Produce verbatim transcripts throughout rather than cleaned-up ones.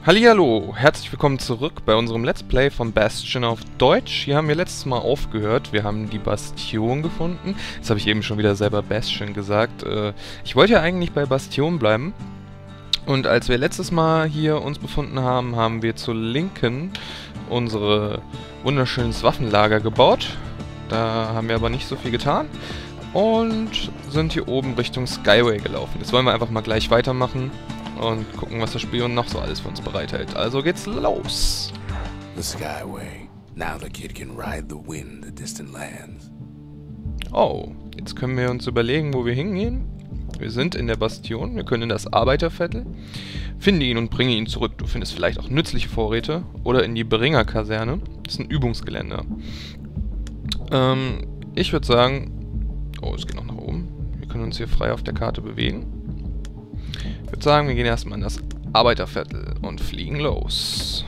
Hallihallo, herzlich willkommen zurück bei unserem Let's Play von Bastion auf Deutsch. Hier haben wir letztes Mal aufgehört, wir haben die Bastion gefunden. Jetzt habe ich eben schon wieder selber Bastion gesagt. Äh, ich wollte ja eigentlich bei Bastion bleiben. Und als wir letztes Mal hier uns befunden haben, haben wir zur Linken unsere wunderschönes Waffenlager gebaut. Da haben wir aber nicht so viel getan. Und sind hier oben Richtung Skyway gelaufen. Jetzt wollen wir einfach mal gleich weitermachen und gucken, was das Spiel noch so alles für uns bereithält. Also geht's los! The Skyway. Now the kid can ride the wind to distant lands. Oh, jetzt können wir uns überlegen, wo wir hingehen. Wir sind in der Bastion, wir können in das Arbeiterviertel. Finde ihn und bringe ihn zurück. Du findest vielleicht auch nützliche Vorräte. Oder in die Beringer-Kaserne. Das ist ein Übungsgelände. Ähm, ich würde sagen... Oh, es geht noch nach oben. Wir können uns hier frei auf der Karte bewegen. Ich würde sagen, wir gehen erstmal in das Arbeiterviertel und fliegen los.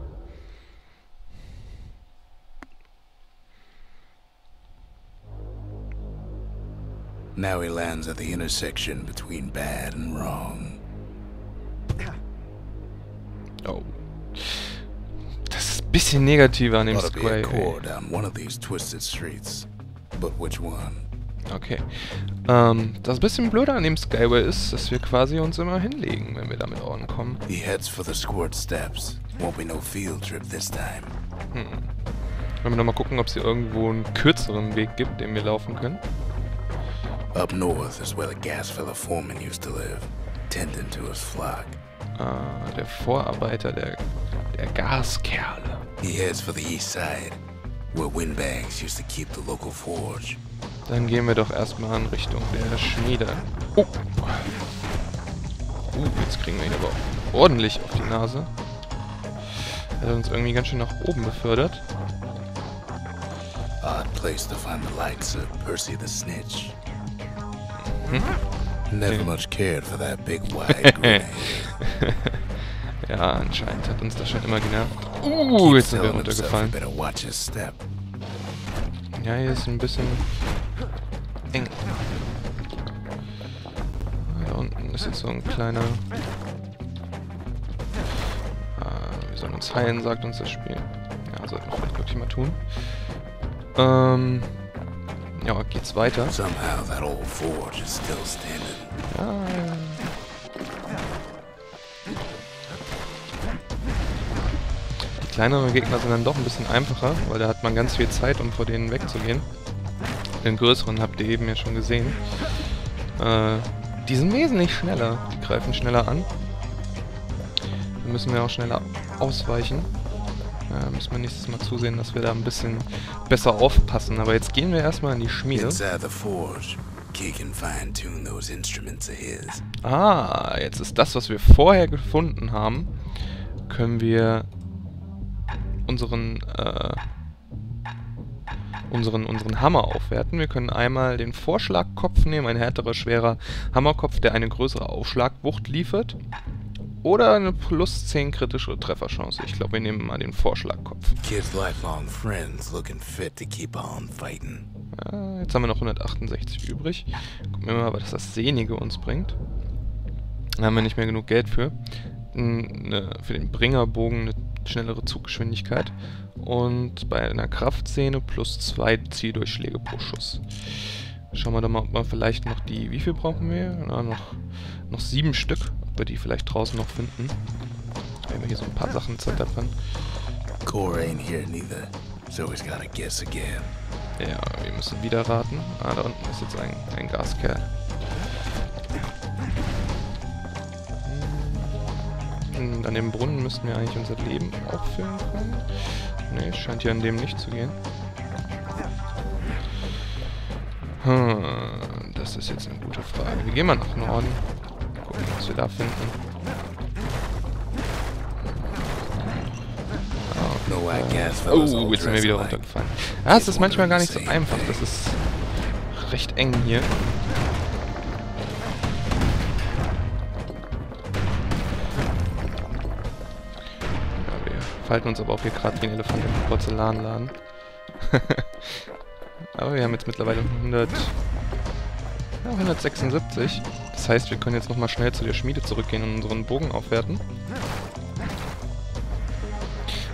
Now he lands at the intersection between bad and wrong. Oh. Das ist ein bisschen negativer an dem Ought to be a Square. core down one of these twisted streets. But which one? Okay. Ähm, das bisschen blöder an dem Skyway ist, dass wir quasi uns immer hinlegen, wenn wir damit ankommen. He heads for the squirt steps. Won't be no field trip this time. Hm. Wollen wir nochmal gucken, ob es hier irgendwo einen kürzeren Weg gibt, den wir laufen können. Up north is where the gas fella foreman used to live, tending to his flock. Ah, der Vorarbeiter, der, der Gaskerle. He heads for the east side, where windbags used to keep the local forge. Dann gehen wir doch erstmal in Richtung der Schmiede. Oh. Uh, jetzt kriegen wir ihn aber ordentlich auf die Nase. Er hat uns irgendwie ganz schön nach oben befördert. Odd place to find the likes of Percy the Snitch. Hm? Never Okay. much cared for that big white grenade. Ja, anscheinend hat uns das schon immer genervt. Uh, jetzt sind wir Telling himself he runtergefallen. better watch his step. Ja, hier ist ein bisschen eng. Da unten ist jetzt so ein kleiner... Ah, wir sollen uns heilen, sagt uns das Spiel. Ja, sollten wir vielleicht wirklich mal tun. Ähm... Ja, geht's weiter. Somehow that old forge is still standing. Ja, die kleineren Gegner sind dann doch ein bisschen einfacher, weil da hat man ganz viel Zeit, um vor denen wegzugehen. Den größeren habt ihr eben ja schon gesehen. Äh, die sind wesentlich schneller. Die greifen schneller an. Da müssen wir auch schneller ausweichen. Da müssen wir nächstes Mal zusehen, dass wir da ein bisschen besser aufpassen. Aber jetzt gehen wir erstmal in die Schmiede. Inside the forge, Key can fine-tune those instruments of his. Ah, jetzt ist das, was wir vorher gefunden haben, können wir unseren, äh, unseren, unseren Hammer aufwerten. Wir können einmal den Vorschlagkopf nehmen, ein härterer, schwerer Hammerkopf, der eine größere Aufschlagwucht liefert. Oder eine plus zehn kritische Trefferchance. Ich glaube, wir nehmen mal den Vorschlagkopf. Kid's lifelong friends looking fit to keep on fighting. Ja, jetzt haben wir noch hundertachtundsechzig übrig. Gucken wir mal, was das Sehnige uns bringt. Da haben wir nicht mehr genug Geld für. Ne, für den Bringerbogen eine schnellere Zuggeschwindigkeit. Und bei einer Kraftsehne plus zwei Zieldurchschläge pro Schuss. Schauen wir doch mal, ob wir vielleicht noch die... Wie viel brauchen wir? Na, noch, noch sieben Stück. Ob wir die vielleicht draußen noch finden. Wenn wir hier so ein paar Sachen zerdeppern. Core ain't here neither, so he's gotta guess again. Ja, wir müssen wieder raten. Ah, da unten ist jetzt ein, ein Gaskerl. Hm, an dem Brunnen müssten wir eigentlich unser Leben auffüllen können. Ne, scheint hier an dem nicht zu gehen. Hm, das ist jetzt eine gute Frage. Wir gehen mal nach Norden. Gucken, was wir da finden. No white gas fellas Oh, all jetzt sind wir dress wieder alike. runtergefallen. Ja, es ist manchmal gar nicht so einfach. Das ist recht eng hier. Ja, wir falten uns aber auch hier gerade wie ein Elefant im Porzellanladen. Aber wir haben jetzt mittlerweile hundert... Ja, hundertsechsundsiebzig. Das heißt, wir können jetzt nochmal schnell zu der Schmiede zurückgehen und unseren Bogen aufwerten.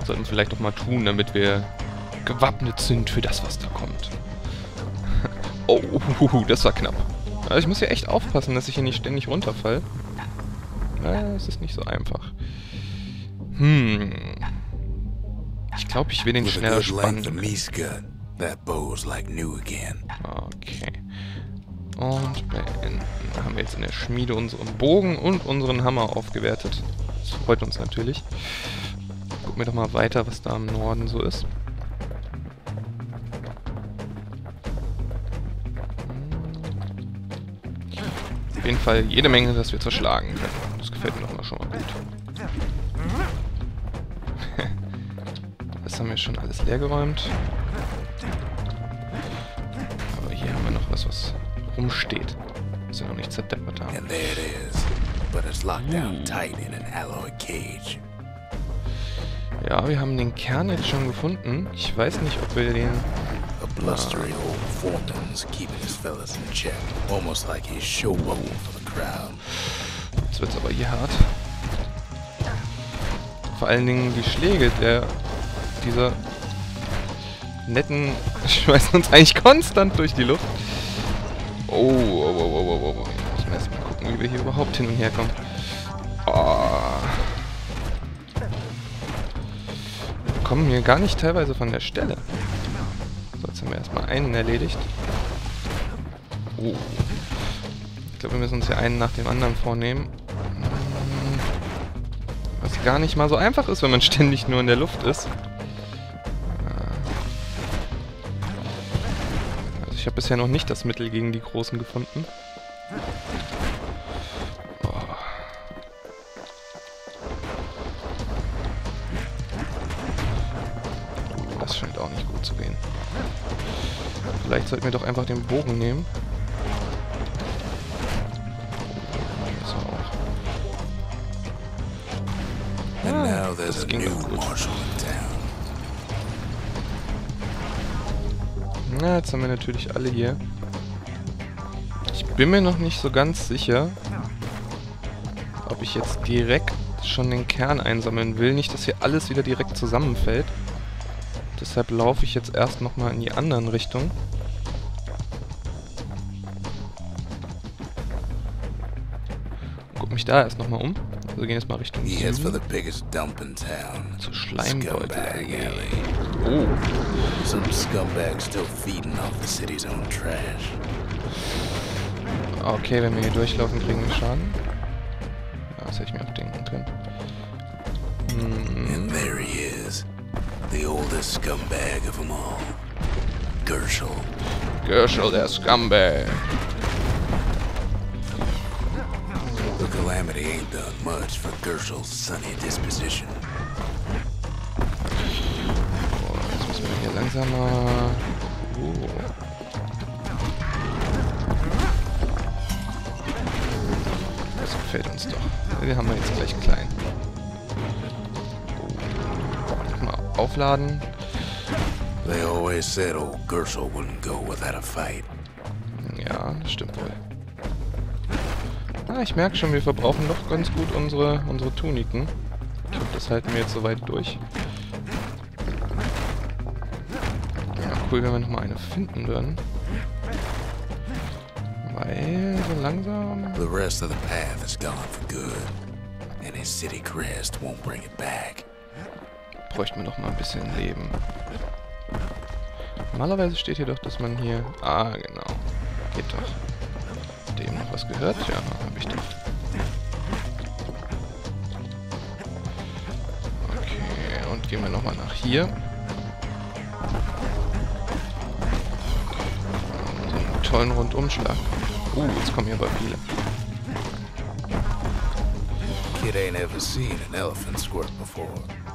Sollten wir vielleicht doch mal tun, damit wir gewappnet sind für das, was da kommt. Oh, das war knapp. Also ich muss hier echt aufpassen, dass ich hier nicht ständig runterfall. Naja, es ist nicht so einfach. Hm. Ich glaube, ich will den schneller spannen. Okay. Und beenden. Da haben wir jetzt in der Schmiede unseren Bogen und unseren Hammer aufgewertet. Das freut uns natürlich. Gucken wir doch mal weiter, was da im Norden so ist. Auf jeden Fall jede Menge, dass wir zerschlagen können. Das gefällt mir doch mal schon mal gut. Das haben wir schon alles leergeräumt. Aber hier haben wir noch was, was rumsteht. Was wir noch nicht zerdeppert haben. And there it is, but it's locked down tight in an alloy cage. Ja, wir haben den Kern jetzt schon gefunden. Ich weiß nicht, ob wir den... A blustery old foreman's keeping his fellas in check, almost like he's showboating for the crowd. Jetzt wird's aber hier hart. Vor allen Dingen die Schläge der dieser netten schmeißen uns eigentlich konstant durch die Luft. Oh, oh, oh, oh, oh, oh. Ich muss erst mal gucken, wie wir hier überhaupt hin und her kommen. Oh. Wir kommen hier gar nicht teilweise von der Stelle. So, jetzt haben wir erstmal einen erledigt. Oh. Ich glaube, wir müssen uns hier einen nach dem anderen vornehmen. Was gar nicht mal so einfach ist, wenn man ständig nur in der Luft ist. Also ich habe bisher noch nicht das Mittel gegen die Großen gefunden. Oh. Das scheint auch nicht gut zu gehen. Vielleicht sollten wir doch einfach den Bogen nehmen. Das ging doch gut. Na, jetzt haben wir natürlich alle hier. Ich bin mir noch nicht so ganz sicher, ob ich jetzt direkt schon den Kern einsammeln will. Nicht, dass hier alles wieder direkt zusammenfällt. Deshalb laufe ich jetzt erst nochmal in die anderen Richtungen. Guck mich da erst nochmal um. Also wir gehen jetzt mal Richtung Süden. Zur Schleimbeutel-Allee. Oh. Some scumbags still feeding off the city's own trash. Okay, wenn wir hier durchlaufen, kriegen wir Schaden. Ja, das hätte ich mir auch denken können. Hm. And there he is. The oldest scumbag of them all. Gershel. Gershel, der Scumbag. The calamity ain't done much for Gershel's sunny disposition. Oh, jetzt müssen wir hier langsamer... Oh. Das gefällt uns doch. Den haben wir jetzt gleich klein. Oh. Mal aufladen. They always said old Gershel wouldn't go without a fight. Ja, das stimmt wohl. Ah, ich merke schon, wir verbrauchen doch ganz gut unsere, unsere Tuniken. Ich hoffe, das halten wir jetzt soweit durch. Ja, cool, wenn wir nochmal eine finden würden. Weil, so langsam... The rest of the path is gone for good. And his city crest won't bring it back. Bräuchten wir noch mal ein bisschen Leben. Normalerweise steht hier doch, dass man hier... Ah, genau. Geht doch. Dem noch was gehört? Ja, habe ich doch. Okay, und gehen wir nochmal nach hier. So einen tollen Rundumschlag. Uh, jetzt kommen hier aber viele. Kid ain't ever seen an elephant squirt before.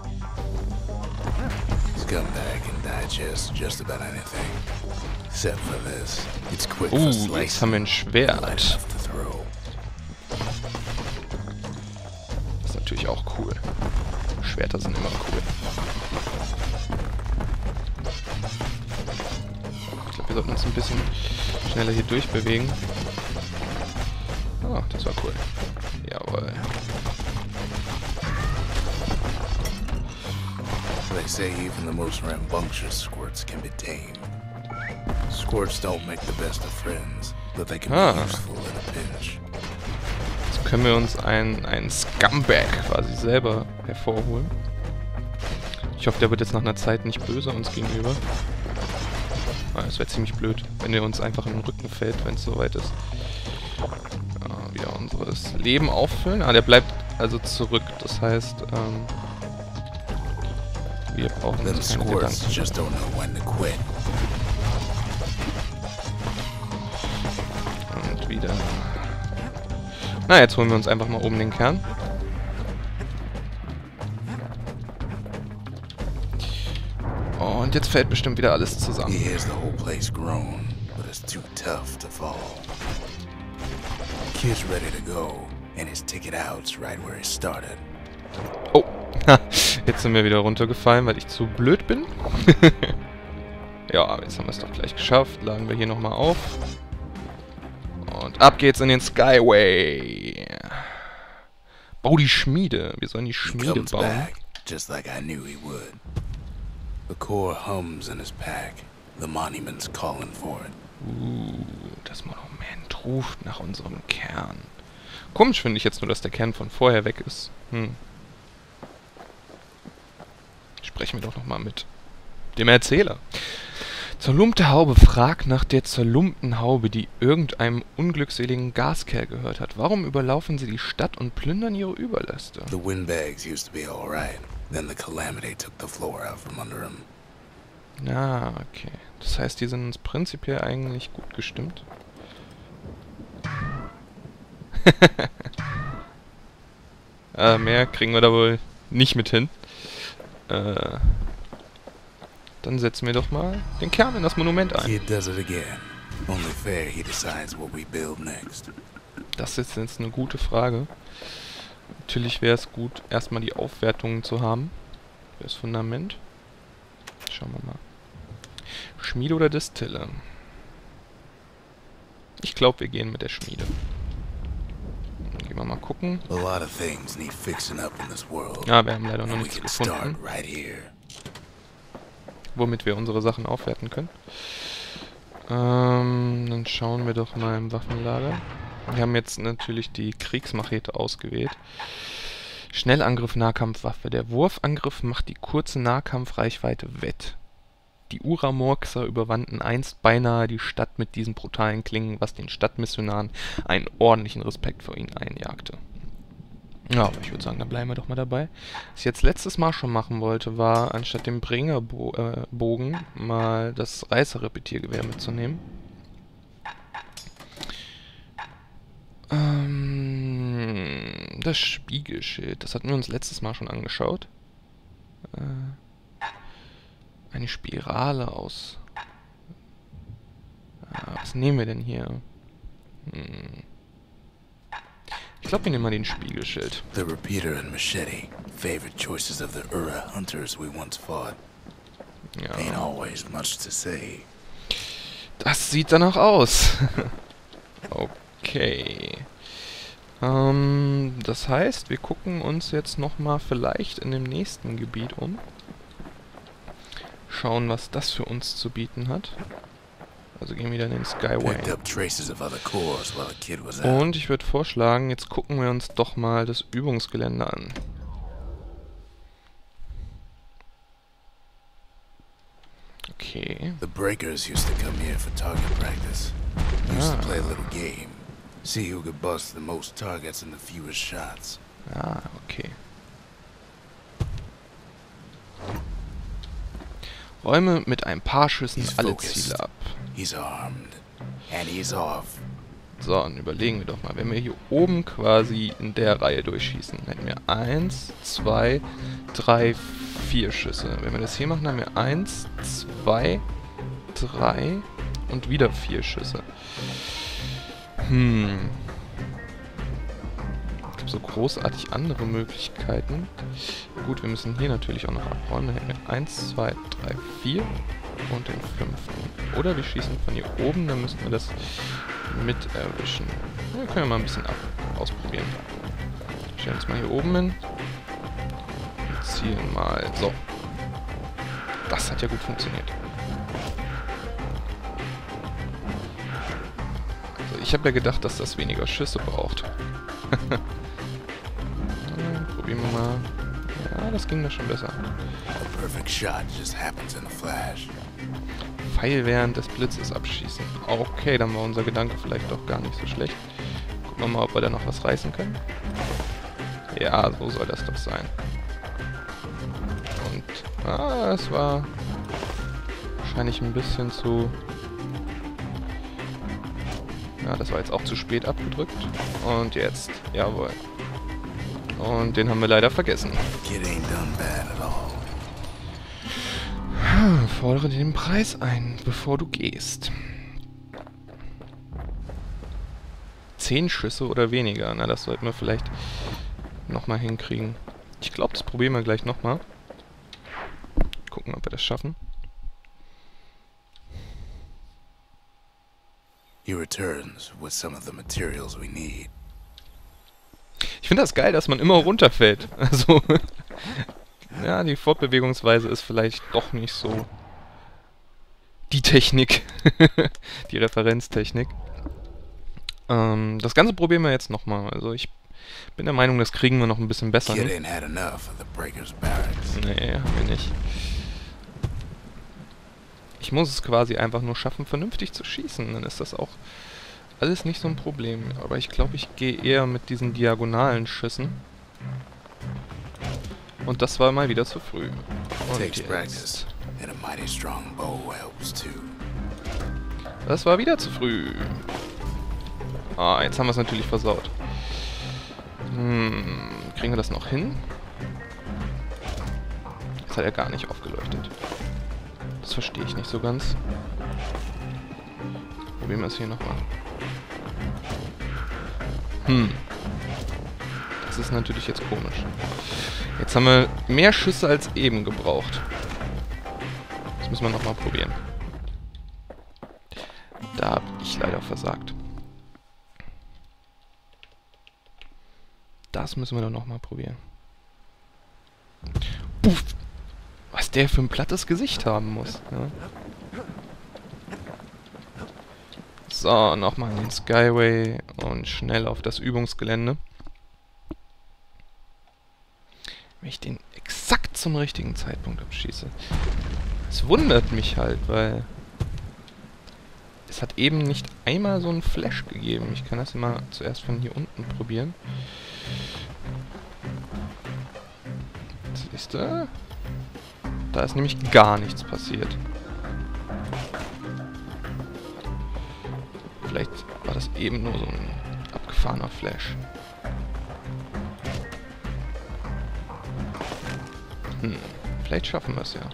Scumbag can digest just about anything. Except for this. It's quick for Uh, slicing. jetzt haben wir ein Schwert. Light enough to throw. Das ist natürlich auch cool. Schwerter sind immer cool. Ich glaube, wir sollten uns ein bisschen schneller hier durchbewegen. Ah, das war cool. Jawohl. They say even the most rambunctious squirts can be tamed. Squirts don't make the best of friends, but they can Ah. be useful in a pinch. Jetzt können wir uns einen, einen Scumbag quasi selber hervorholen. Ich hoffe, der wird jetzt nach einer Zeit nicht böse uns gegenüber. Ah, das wäre ziemlich blöd, wenn er uns einfach in den Rücken fällt, wenn es soweit ist. Ah, wieder unseres Leben auffüllen. Ah, der bleibt also zurück. Das heißt, ähm, wir brauchen Them uns keine squirts Gedanken. just don't know when to quit. Und wieder. Na, jetzt holen wir uns einfach mal oben den Kern. Und jetzt fällt bestimmt wieder alles He zusammen. hears the whole place groan, but it's too tough to fall. Kid's ready to go, and his ticket out's right where he started. Oh, jetzt sind wir wieder runtergefallen, weil ich zu blöd bin. Ja, jetzt haben wir es doch gleich geschafft. Laden wir hier nochmal auf. Und ab geht's in den Skyway. Bau die Schmiede. Wir sollen die He Schmiede comes bauen. back, just like I knew he would. The core hums in his pack. The monument's calling for it. Uh, das Monument ruft nach unserem Kern. Komisch finde ich jetzt nur, dass der Kern von vorher weg ist. Hm. Sprechen wir doch nochmal mit dem Erzähler. Zerlumpte Haube fragt nach der zerlumpten Haube, die irgendeinem unglückseligen Gaskerl gehört hat. Warum überlaufen sie die Stadt und plündern ihre Überreste? The windbags used to be alright. Then the calamity took the floor out from under him. Na, okay. Das heißt, die sind uns prinzipiell eigentlich gut gestimmt. äh, mehr kriegen wir da wohl nicht mit hin. Äh, dann setzen wir doch mal den Kern in das Monument ein. Kid does it again. Only fair he decides what we build next. Das ist jetzt eine gute Frage. Natürlich wäre es gut, erstmal die Aufwertungen zu haben. Das Fundament. Schauen wir mal. Schmiede oder Distille? Ich glaube, wir gehen mit der Schmiede. Dann gehen wir mal gucken. A lot of things need fixing up in this world. Ja, wir haben leider noch And we nichts can start gefunden, right here. womit wir unsere Sachen aufwerten können. Ähm, dann schauen wir doch mal im Waffenlager. Wir haben jetzt natürlich die Kriegsmachete ausgewählt. Schnellangriff, Nahkampfwaffe. Der Wurfangriff macht die kurze Nahkampfreichweite wett. Die Uramurkser überwanden einst beinahe die Stadt mit diesen brutalen Klingen, was den Stadtmissionaren einen ordentlichen Respekt vor ihnen einjagte. Ja, aber ich würde sagen, da bleiben wir doch mal dabei. Was ich jetzt letztes Mal schon machen wollte, war, anstatt dem Bringerbogen äh, mal das Reißerrepetiergewehr mitzunehmen. Ähm, das Spiegelschild, das hatten wir uns letztes Mal schon angeschaut. Äh, eine Spirale aus... Ah, was nehmen wir denn hier? Hm. Ich glaube, wir nehmen mal den Spiegelschild. The repeater and machete, favorite choices of the Ura hunters we once fought. Ain't Ja, always much to say. das sieht danach aus. Okay. Ähm, das heißt, wir gucken uns jetzt nochmal vielleicht in dem nächsten Gebiet um. Schauen, was das für uns zu bieten hat. Also gehen wir wieder in den Skyway. Picked up traces of other cores while the kid was out. Und ich würde vorschlagen, jetzt gucken wir uns doch mal das Übungsgelände an. Okay. The breakers used to come here for target practice. Used to Ah. play a little game. See who could bust the most targets and the fewest shots. Ah, okay. Räume mit ein paar Schüssen He's alle focused. Ziele ab. He's armed. And he's off. So, dann überlegen wir doch mal. Wenn wir hier oben quasi in der Reihe durchschießen, hätten wir eins, zwei, drei, vier Schüsse. Wenn wir das hier machen, haben wir eins, zwei, drei und wieder vier Schüsse. Hm. Es gibt so großartig andere Möglichkeiten. Gut, wir müssen hier natürlich auch noch abräumen. Dann hätten wir eins, zwei, drei, vier und den fünften. Oder wir schießen von hier oben, dann müssen wir das mit erwischen. Wir können ja mal ein bisschen ab ausprobieren. Stellen uns mal hier oben hin. Und zielen mal. So. Das hat ja gut funktioniert. Also ich habe ja gedacht, dass das weniger Schüsse braucht. Probieren wir mal. Ja, das ging doch schon besser. A perfect shot just happens in a flash. Pfeil während des Blitzes abschießen. Okay, dann war unser Gedanke vielleicht doch gar nicht so schlecht. Gucken wir mal, ob wir da noch was reißen können. Ja, so soll das doch sein. Und, ah, es war wahrscheinlich ein bisschen zu... Ja, das war jetzt auch zu spät abgedrückt. Und jetzt, jawohl. Und den haben wir leider vergessen. Kid ain't done bad at all. Fordere den Preis ein, bevor du gehst. Zehn Schüsse oder weniger. Na, das sollten wir vielleicht nochmal hinkriegen. Ich glaube, das probieren wir gleich nochmal. Gucken, ob wir das schaffen. He returns with some of the materials we need. Ich finde das geil, dass man immer runterfällt. Also, ja, die Fortbewegungsweise ist vielleicht doch nicht so die Technik. Die Referenztechnik. Ähm, das Ganze probieren wir jetzt nochmal. Also ich bin der Meinung, das kriegen wir noch ein bisschen besser Kid hin. ain't had enough of the Breakers' barracks. Nee, haben wir nicht. Ich muss es quasi einfach nur schaffen, vernünftig zu schießen. Dann ist das auch alles nicht so ein Problem. Aber ich glaube, ich gehe eher mit diesen diagonalen Schüssen. Und das war mal wieder zu früh. Und Takes jetzt. practice, and a mighty strong bow helps too. Das war wieder zu früh. Ah, jetzt haben wir es natürlich versaut. Hm, kriegen wir das noch hin? Das hat ja gar nicht aufgeleuchtet. Das verstehe ich nicht so ganz. Probieren wir es hier nochmal. Hm. Das ist natürlich jetzt komisch. Jetzt haben wir mehr Schüsse als eben gebraucht. Das müssen wir nochmal probieren. Da habe ich leider versagt. Das müssen wir doch nochmal probieren. Puff! Was der für ein plattes Gesicht haben muss. Ja. So, nochmal in den Skyway und schnell auf das Übungsgelände. Wenn ich den exakt zum richtigen Zeitpunkt abschieße. Es wundert mich halt, weil es hat eben nicht einmal so einen Flash gegeben. Ich kann das mal zuerst von hier unten probieren. Siehst du? Da ist nämlich gar nichts passiert. Vielleicht war das eben nur so ein abgefahrener Flash. Hm, vielleicht schaffen wir es ja.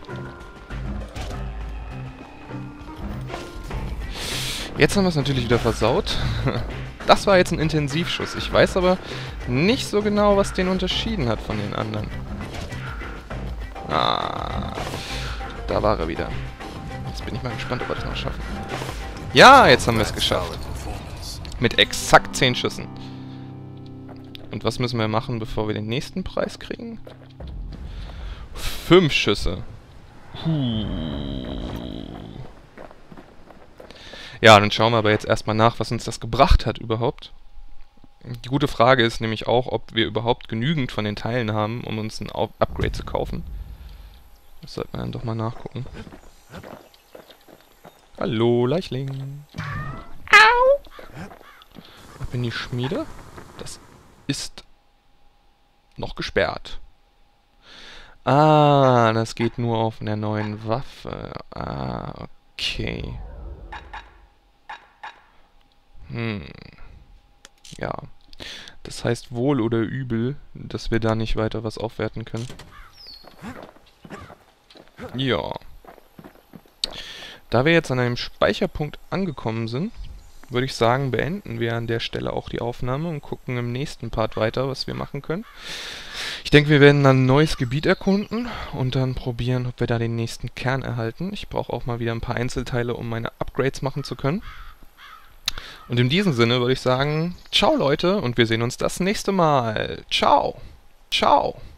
Jetzt haben wir es natürlich wieder versaut. Das war jetzt ein Intensivschuss. Ich weiß aber nicht so genau, was den unterschieden hat von den anderen. Ah, da war er wieder. Jetzt bin ich mal gespannt, ob wir das noch schaffen. Ja, jetzt haben wir es geschafft. Mit exakt zehn Schüssen. Und was müssen wir machen, bevor wir den nächsten Preis kriegen? Fünf Schüsse. Puh. Ja, dann schauen wir aber jetzt erstmal nach, was uns das gebracht hat überhaupt. Die gute Frage ist nämlich auch, ob wir überhaupt genügend von den Teilen haben, um uns ein Upgrade zu kaufen. Das sollte man dann doch mal nachgucken. Hallo, Leichling. Au! Ab in die Schmiede. Das ist noch gesperrt. Ah, das geht nur auf einer neuen Waffe. Ah, okay. Hm. Ja. Das heißt wohl oder übel, dass wir da nicht weiter was aufwerten können. Ja. Da wir jetzt an einem Speicherpunkt angekommen sind, würde ich sagen, beenden wir an der Stelle auch die Aufnahme und gucken im nächsten Part weiter, was wir machen können. Ich denke, wir werden dann ein neues Gebiet erkunden und dann probieren, ob wir da den nächsten Kern erhalten. Ich brauche auch mal wieder ein paar Einzelteile, um meine Upgrades machen zu können. Und in diesem Sinne würde ich sagen, ciao Leute und wir sehen uns das nächste Mal. Ciao. Ciao.